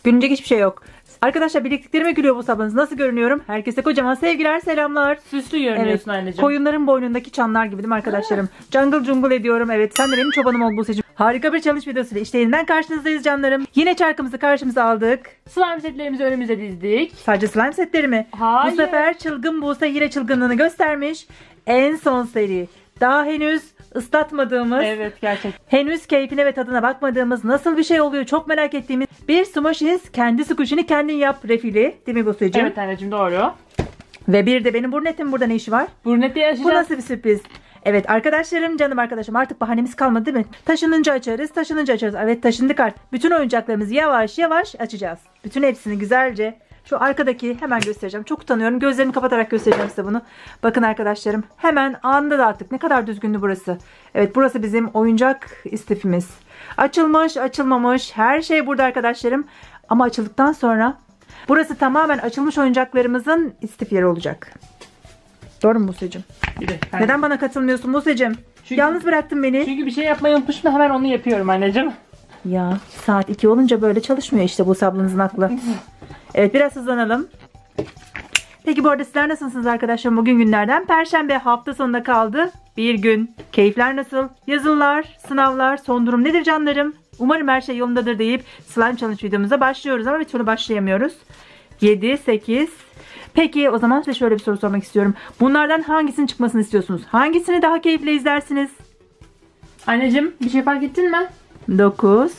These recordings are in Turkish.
Gülünecek hiçbir şey yok. Arkadaşlar biriktiklerime gülüyor bu sabunuz. Nasıl görünüyorum? Herkese kocaman sevgiler, selamlar. Süslü görünüyorsun anneciğim. Koyunların boynundaki çanlar gibi değil mi arkadaşlarım? Jungle jungle ediyorum. Evet, sen de benim çobanım ol Buse'cim. Harika bir challenge videosuyla işte yeniden karşınızdayız canlarım. Yine çarkımızı karşımıza aldık. Slime setlerimizi önümüze dizdik. Sadece slime setleri mi? Hayır. Bu sefer çılgın Buse yine çılgınlığını göstermiş. En son seri. Daha henüz ıslatmadığımız, Evet, gerçekten. henüz keyfine ve tadına bakmadığımız, nasıl bir şey oluyor çok merak ettiğimiz bir Smooshies kendi squishini kendin yap refili. Değil mi Buse'cim? Evet anneciğim, doğru. Ve bir de benim burnetim burada ne işi var? Burneti Bu yaşayacağız. nasıl bir sürpriz? Evet arkadaşlarım, canım arkadaşım, artık bahanemiz kalmadı değil mi? Taşınınca açarız, taşınınca açarız. Evet, taşındık artık. Bütün oyuncaklarımızı yavaş yavaş açacağız. Bütün hepsini güzelce. Şu arkadaki hemen göstereceğim. Çok utanıyorum. Gözlerimi kapatarak göstereceğim size bunu. Bakın arkadaşlarım. Hemen anında dağıttık. Ne kadar düzgündü burası. Evet, burası bizim oyuncak istifimiz. Açılmış, açılmamış. Her şey burada arkadaşlarım. Ama açıldıktan sonra burası tamamen açılmış oyuncaklarımızın istif yeri olacak. Doğru mu Buse'cim? Neden bana katılmıyorsun Buse'cim? Yalnız bıraktın beni. Çünkü bir şey yapmayı unutmuşum da hemen onu yapıyorum anneciğim. Ya saat 2 olunca böyle çalışmıyor işte bu ablanızın aklı. Evet, biraz hızlanalım. Peki bu arada sizler nasılsınız arkadaşlar? Bugün günlerden Perşembe, hafta sonunda kaldı. Bir gün. Keyifler nasıl? Yazılılar, sınavlar, son durum nedir canlarım? Umarım her şey yolundadır deyip slime challenge videomuza başlıyoruz ama bir türlü başlayamıyoruz. 7, 8. Peki o zaman size şöyle bir soru sormak istiyorum. Bunlardan hangisinin çıkmasını istiyorsunuz? Hangisini daha keyifle izlersiniz? Anneciğim, bir şey fark ettin mi? 9.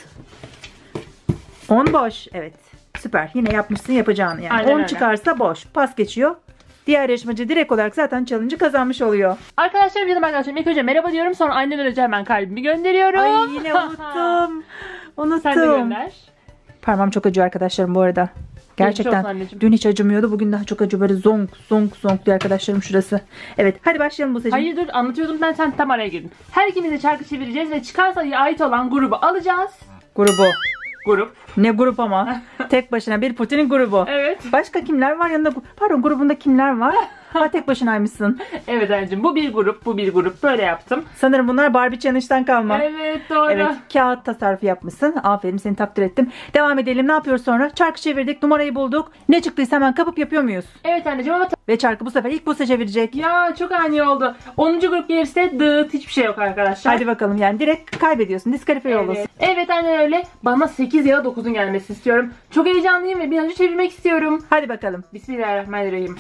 10 boş. Evet. Süper. Yine yapmışsın yapacağını yani. Aynen 10 öyle. çıkarsa boş. Pas geçiyor. Diğer yarışmacı direkt olarak zaten challenge'ı kazanmış oluyor. Arkadaşlarım, canım arkadaşlarım, ilk önce merhaba diyorum, sonra annem önce hemen kalbimi gönderiyorum. Ay yine unuttum. Sen de gönder. Parmağım çok acıyor arkadaşlarım bu arada. Gerçekten. Dün hiç acımıyordu. Bugün daha çok acıyor. Böyle zonk zonk zonk diyor arkadaşlarım şurası. Evet. Hadi başlayalım Buse'cim. Hayır dur, anlatıyordum ben, sen tam araya girdin. Her ikimiz de çarkı çevireceğiz ve çıkan sayıya ait olan grubu alacağız. Grubu. Grup. Ne grup ama? Tek başına bir Putin'in grubu. Evet. Başka kimler var yanında? Pardon, grubunda kimler var? Ha, tek başınaymışsın. Evet anneciğim, bu bir grup, bu bir grup. Böyle yaptım. Sanırım bunlar Barbie Challenge'dan kalma. Evet, doğru. Evet, kağıt tasarrufu yapmışsın. Aferin, seni takdir ettim. Devam edelim. Ne yapıyoruz sonra? Çarkı çevirdik, numarayı bulduk. Ne çıktıysa hemen kapıp yapıyor muyuz? Evet anneciğim ama Ve çarkı bu sefer ilk Buse çevirecek. ya çok ani oldu. 10. grup gelirse dıt, hiçbir şey yok arkadaşlar. Hadi bakalım, yani direkt kaybediyorsun. Diskalifiye olursun. Evet anne öyle. Bana 8 ya da 9'un gelmesini istiyorum. Çok heyecanlıyım ve bir an önce çevirmek istiyorum. Hadi bakalım. Bismillahirrahmanirrahim.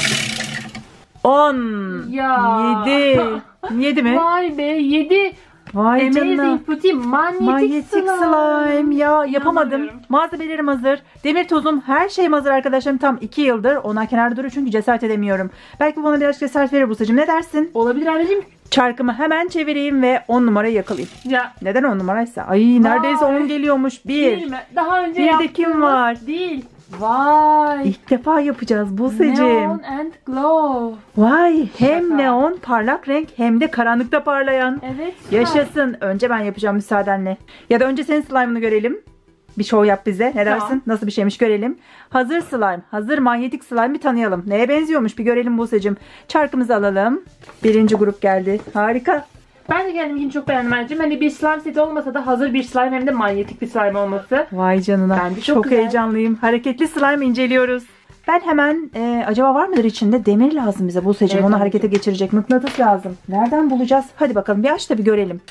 10. Ya. 7. 7 mi? Vay be, 7. Vay canına. Amazing Putin manyetik Slime. Ya yapamadım. İnanamıyorum. Malzemelerim hazır. Demir tozum, her şeyim hazır arkadaşlarım. Tam 2 yıldır onlar kenarda duruyor çünkü cesaret edemiyorum. Belki bana biraz cesaret verir Buse'cim. Ne dersin? Olabilir anneciğim. Çarkımı hemen çevireyim ve 10 numarayı yakalayayım. Ya. Neden 10 numaraysa? Ay neredeyse 10 geliyormuş. Değil 1. mi? Daha önce Bir de yaptığımız kim var? Değil. Vay. İlk defa yapacağız Buse'cim. Neon and glow. Vay, hem Şaka. neon parlak renk hem de karanlıkta parlayan. Evet. Yaşasın. Önce ben yapacağım müsaadenle. Ya da önce senin slime'ını görelim. Bir show yap bize. Ne dersin? Tamam. Nasıl bir şeymiş görelim. Hazır slime. Hazır manyetik slime bir tanıyalım. Neye benziyormuş bir görelim Buse'cim. Çarkımızı alalım. Birinci grup geldi. Harika. Ben de kendimkini çok beğendim anneciğim. Hani bir slime seti olmasa da hazır bir slime, hem de manyetik bir slime olması. Vay canına. Bence çok çok güzel. heyecanlıyım. Hareketli slime inceliyoruz. Ben hemen acaba var mıdır içinde? Demir lazım bize Buse'cim. Evet, Onu tabii harekete geçirecek. Mıknatıs lazım. Nereden bulacağız? Hadi bakalım bir aç da bir görelim.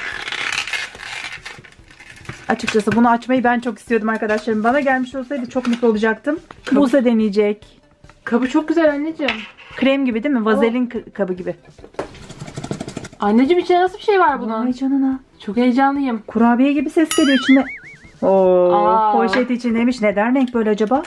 Açıkçası bunu açmayı ben çok istiyordum arkadaşlarım. Bana gelmiş olsaydı çok mutlu olacaktım. Buse deneyecek. Kabı çok güzel anneciğim. Krem gibi değil mi? Vazelin kabı gibi. Anneciğim, içinde nasıl bir şey var bunun? Vay canına. Çok heyecanlıyım. Kurabiye gibi ses geliyor içinde. Oo, Aa. poşet içindeymiş. Neden renk böyle acaba?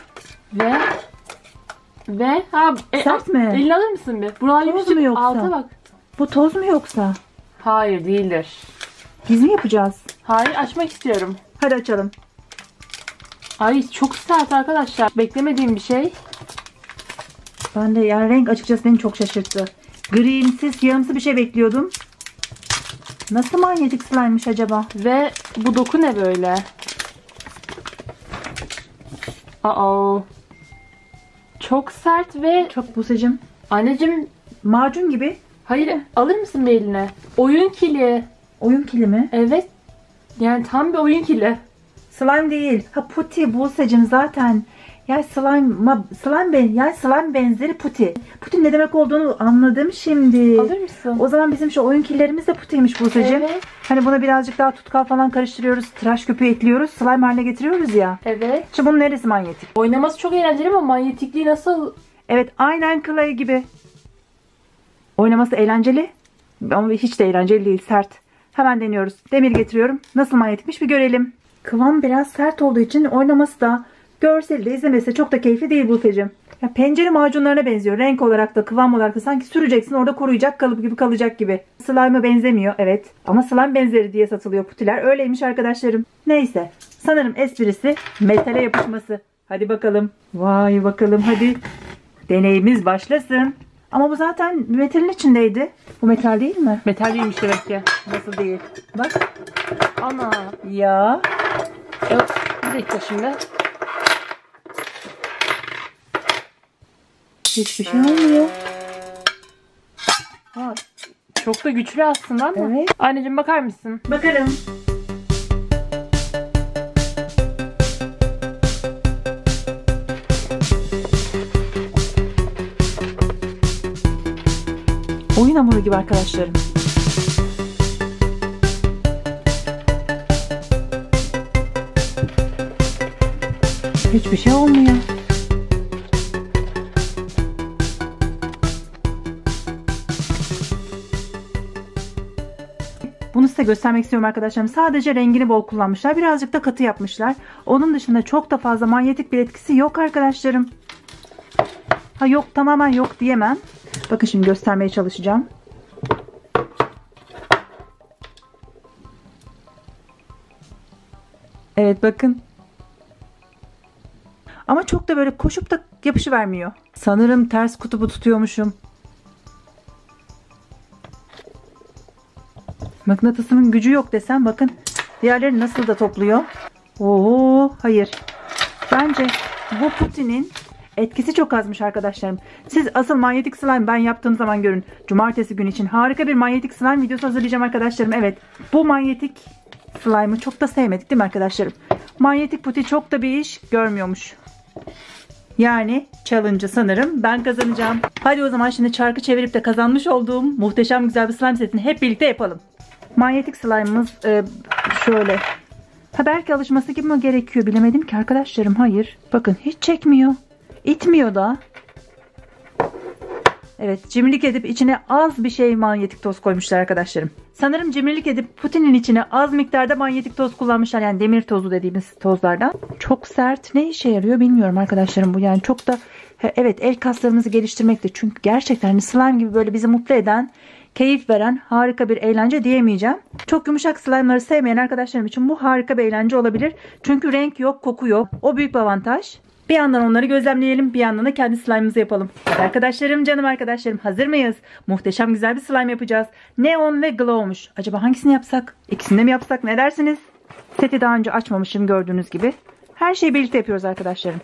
Ve Sert mi? Elini alır mısın bir? Buralar Toz yapışık. mu yoksa? Alta bak. Bu toz mu yoksa? Hayır, değildir. Biz mi yapacağız? Hayır, açmak istiyorum. Hadi açalım. Ay çok sert arkadaşlar. Beklemediğim bir şey. Ben de yani renk açıkçası beni çok şaşırttı. Grimsi, siyahımsı bir şey bekliyordum. Nasıl manyetik slime'mış acaba? Ve bu doku ne böyle? Aa. Çok sert ve Çok Buse'cim. anneciğim, Macun gibi. hayır, alır mısın bir eline? Oyun kili. Oyun kilimi. Evet. Yani tam bir oyun kili. Slime değil. Ha puti Buse'cim zaten. Yani slime benzeri puti. Puti ne demek olduğunu anladım şimdi. Alır mısın? O zaman bizim şu oyun killerimiz de putiymiş Buse'cim. Evet. Hani buna birazcık daha tutkal falan karıştırıyoruz. Tıraş köpüğü ekliyoruz. Slime haline getiriyoruz ya. Evet. Şimdi bunun neresi manyetik? Oynaması çok eğlenceli ama manyetikliği nasıl? Evet aynen Clay gibi. Oynaması eğlenceli. Ama hiç de eğlenceli değil. Sert. Hemen deniyoruz. Demir getiriyorum. Nasıl manyetikmiş bir görelim. Kıvam biraz sert olduğu için oynaması da görseli de izlemesi de çok da keyifli değil Buse'cim. Ya pencere macunlarına benziyor. Renk olarak da kıvam olarak da sanki süreceksin orada koruyacak kalıp gibi kalacak gibi. Slime'a benzemiyor evet. Ama slime benzeri diye satılıyor putiler. Öyleymiş arkadaşlarım. Neyse. Sanırım esprisi metale yapışması. Hadi bakalım. Vay bakalım hadi. Deneyimiz başlasın. Ama bu zaten metalin içindeydi. Bu metal değil mi? Metal değilmiş demek ki. Nasıl değil? Bak. Ana. Ya. Evet. Bir dakika şimdi. Hiçbir şey olmuyor. Ha, çok da güçlü aslında ama. Evet. Anneciğim bakar mısın? Bakalım. Oyun hamuru gibi arkadaşlarım. Hiçbir şey olmuyor. Bunu size göstermek istiyorum arkadaşlarım. Sadece rengini bol kullanmışlar. Birazcık da katı yapmışlar. Onun dışında çok da fazla manyetik bir etkisi yok arkadaşlarım. Ha yok tamamen yok diyemem. Bakın şimdi göstermeye çalışacağım. Evet bakın. Ama çok da böyle koşup da yapışıvermiyor. Sanırım ters kutubu tutuyormuşum. Mıknatısımın gücü yok desem bakın. Diğerleri nasıl da topluyor. Oo hayır. Bence bu putinin etkisi çok azmış arkadaşlarım. Siz asıl manyetik slime ben yaptığım zaman görün. Cumartesi günü için harika bir manyetik slime videosu hazırlayacağım arkadaşlarım. Evet bu manyetik slime'ı çok da sevmedik değil mi arkadaşlarım? Manyetik puti çok da bir iş görmüyormuş. Yani challenge'ı sanırım ben kazanacağım. Hadi o zaman şimdi çarkı çevirip de kazanmış olduğum muhteşem güzel bir slime setini hep birlikte yapalım. Manyetik slime'ımız şöyle. Ha belki alışması gibi mi gerekiyor bilemedim ki arkadaşlarım. Hayır. Bakın hiç çekmiyor. İtmiyor da. Evet cimrilik edip içine az bir şey manyetik toz koymuşlar arkadaşlarım. Sanırım cimrilik edip putinin içine az miktarda manyetik toz kullanmışlar. Yani demir tozu dediğimiz tozlardan. Çok sert. Ne işe yarıyor bilmiyorum arkadaşlarım bu. Yani çok da evet el kaslarımızı geliştirmekte. Çünkü gerçekten hani slime gibi böyle bizi mutlu eden, keyif veren harika bir eğlence diyemeyeceğim. Çok yumuşak slime'ları sevmeyen arkadaşlarım için bu harika bir eğlence olabilir. Çünkü renk yok, koku yok. O büyük bir avantaj. Bir yandan onları gözlemleyelim, bir yandan da kendi slime'ımızı yapalım. Hadi arkadaşlarım, canım arkadaşlarım hazır mıyız? Muhteşem güzel bir slime yapacağız. Neon ve glow'muş. Acaba hangisini yapsak? İkisini de mi yapsak? Ne dersiniz? Seti daha önce açmamışım gördüğünüz gibi. Her şeyi birlikte yapıyoruz arkadaşlarım.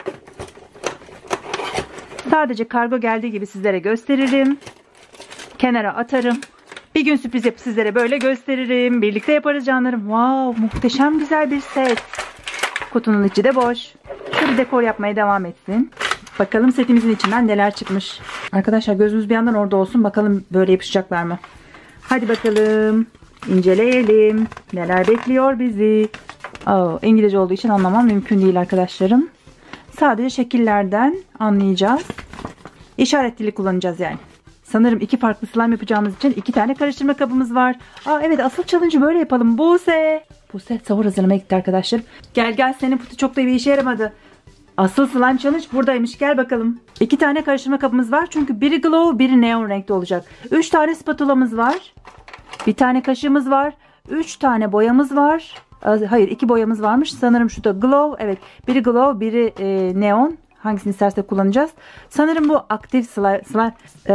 Sadece kargo geldiği gibi sizlere gösteririm. Kenara atarım. Bir gün sürpriz yapıp sizlere böyle gösteririm. Birlikte yaparız canlarım. Wow, muhteşem güzel bir set. Kutunun içi de boş. Şöyle dekor yapmaya devam etsin. Bakalım setimizin içinden neler çıkmış. Arkadaşlar gözünüz bir yandan orada olsun. Bakalım böyle yapışacaklar mı? Hadi bakalım. İnceleyelim. Neler bekliyor bizi? İngilizce olduğu için anlamam mümkün değil arkadaşlarım. Sadece şekillerden anlayacağız. İşaret dili kullanacağız yani. Sanırım iki farklı slime yapacağımız için iki tane karıştırma kabımız var. Evet asıl challenge'ı böyle yapalım. Buse sahur hazırlamaya gitti arkadaşlar. Gel senin putu çok da bir işe yaramadı. Asıl slime challenge buradaymış. Gel bakalım. İki tane karıştırma kabımız var. Çünkü biri glow biri neon renkte olacak. 3 tane spatulamız var. Bir tane kaşığımız var. 3 tane boyamız var. Hayır 2 boyamız varmış. Sanırım şu da glow. Evet biri glow biri neon. Hangisini istersek kullanacağız. Sanırım bu aktif slime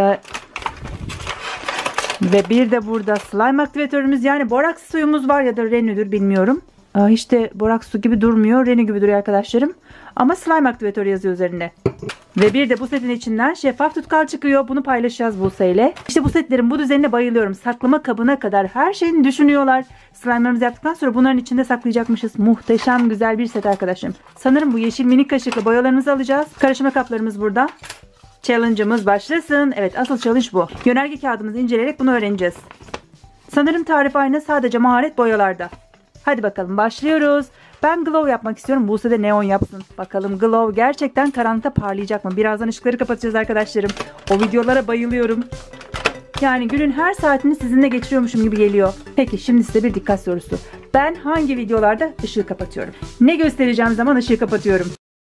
ve bir de burada slime aktivatörümüz yani boraks suyumuz var ya da renüdür bilmiyorum. Hiç de boraks su gibi durmuyor. Renü gibi duruyor arkadaşlarım. Ama slime aktivatörü yazıyor üzerinde. Ve bir de bu setin içinden şeffaf tutkal çıkıyor. Bunu paylaşacağız Buse ile. İşte bu setlerin bu düzenine bayılıyorum. Saklama kabına kadar her şeyini düşünüyorlar. Slime'larımızı yaptıktan sonra bunların içinde saklayacakmışız. Muhteşem güzel bir set arkadaşım. Sanırım bu yeşil minik kaşıkla boyalarımızı alacağız. Karışma kaplarımız burada. Challenge'ımız başlasın. Evet, asıl challenge bu. Yönerge kağıdımızı inceleyerek bunu öğreneceğiz. Sanırım tarif aynı, sadece maharet boyalarda. Hadi bakalım başlıyoruz. Ben glow yapmak istiyorum. Buse de neon yapsın. Bakalım glow gerçekten karanlıkta parlayacak mı? Birazdan ışıkları kapatacağız arkadaşlarım. O videolara bayılıyorum. Yani günün her saatini sizinle geçiriyormuşum gibi geliyor. Peki şimdi size bir dikkat sorusu. Ben hangi videolarda ışığı kapatıyorum? Ne göstereceğim zaman ışığı kapatıyorum?